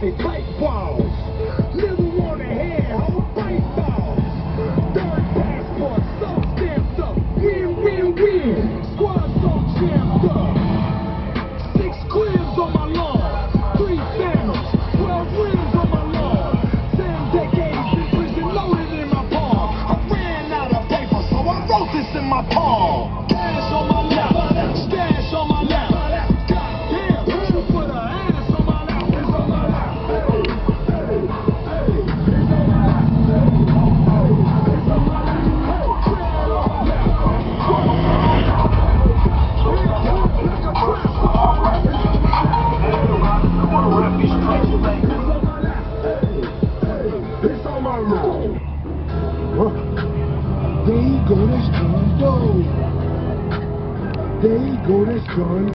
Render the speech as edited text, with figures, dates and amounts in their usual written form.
they pipe balls. Never wanna hear how fight balls. Third passport, so stamped up. Win, win, win. Squad so jammed up. 6 cribs on my lawn. 3 phantoms. 12 rims on my lawn. 10 decades in prison loaded in my palm. I ran out of paper, so I wrote this in my palm. Cash on my left, stash on my left. Goddamn, who put a ass on my lap? It's on my lap. It's on my road. There you go, that's John Doe. There you go, that's John